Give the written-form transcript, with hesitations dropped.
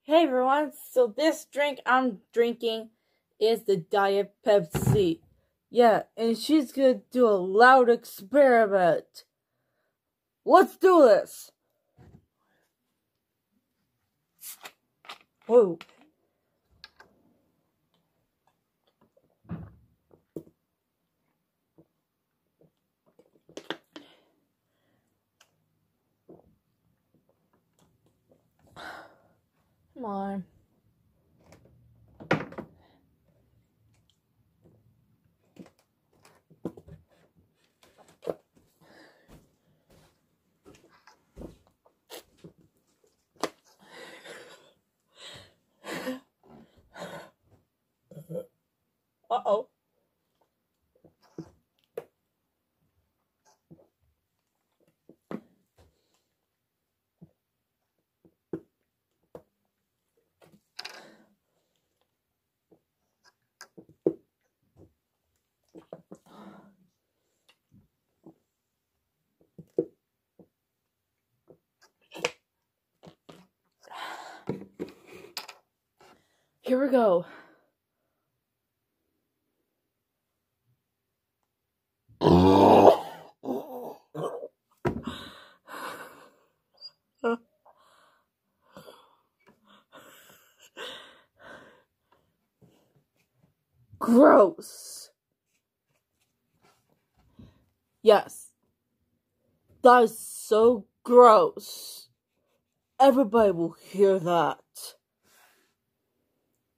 Hey everyone, so this drink I'm drinking is the Diet Pepsi. Yeah, and she's gonna do a loud experiment. Let's do this! Whoa. Come on. Uh-oh. Here we go. Gross. Yes. That is so gross. Everybody will hear that.